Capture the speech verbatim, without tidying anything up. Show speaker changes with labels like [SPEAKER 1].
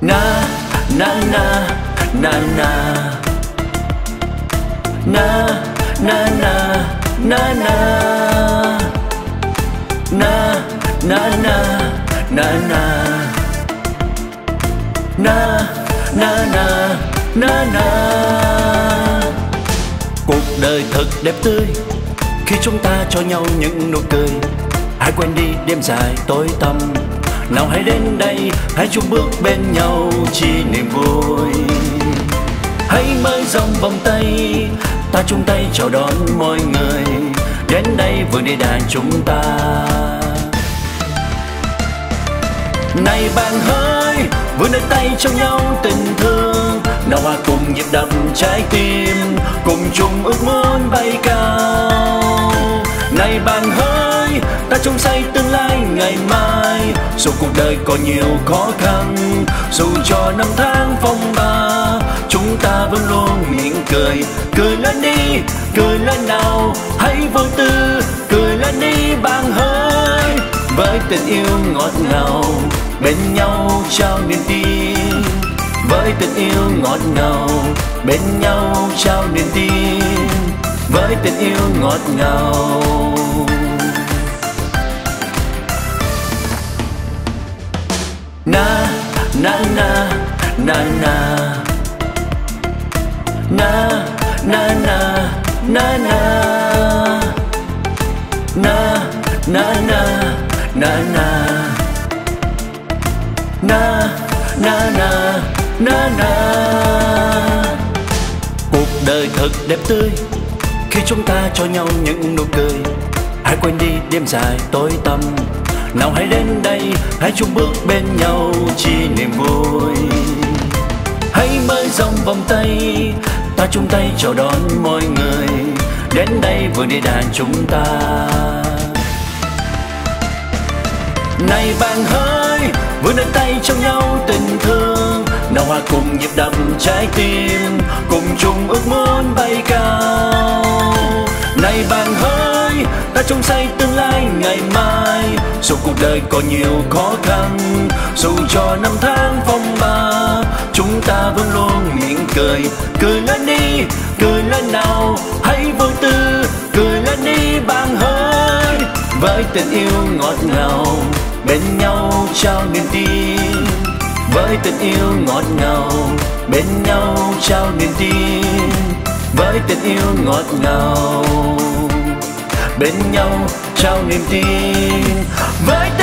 [SPEAKER 1] Na na na na na na na na na na na na na na na na na na na na. Cuộc đời thật đẹp tươi khi chúng ta cho nhau những nụ cười. Hãy quên đi đêm dài tối tăm, nào hãy đến đây hãy chung bước bên nhau chi niềm vui. Hãy mở rộng vòng tay, ta chung tay chào đón mọi người đến đây vườn địa đàng chúng ta. Này bạn hỡi, vươn đôi tay trong nhau tình thương, nào hòa cùng nhịp đập trái tim, cùng chung ước muốn bay cao. Này bạn hỡi, ta chung say tương lai ngày mai, dù cuộc đời có nhiều khó khăn, dù cho năm tháng phong ba, chúng ta vẫn luôn mỉm cười. Cười lên đi, cười lên nào, hãy vô tư, cười lên đi bạn hỡi. Với tình yêu ngọt ngào, bên nhau trao niềm tin. Với tình yêu ngọt ngào, bên nhau trao niềm tin. Với tình yêu ngọt ngào. Na na na na na na na na na na na na na na na na na na na na. Cuộc đời thật đẹp tươi khi chúng ta cho nhau những nụ cười. Hãy quên đi đêm dài tối tăm, nào hãy đến đây hãy chung bước bên nhau chi niềm vui. Hãy mở rộng vòng tay, ta chung tay chào đón mọi người đến đây vườn địa đàng chúng ta. Này bạn hỡi, vươn đôi tay trong nhau tình thương, nào hòa cùng nhịp đập trái tim, cùng chung ước muốn bay cao. Này bạn hỡi, ta chung say tương lai ngày mai, dù cuộc đời có nhiều khó khăn, dù cho năm tháng phong ba, chúng ta vẫn luôn mỉm cười. Cười lên đi, cười lên nào, hãy vô tư, cười lên đi bạn hỡi. Với tình yêu ngọt ngào, bên nhau trao niềm tin. Với tình yêu ngọt ngào, bên nhau trao niềm tin. Với tình yêu ngọt ngào, bên nhau trao niềm tin. Với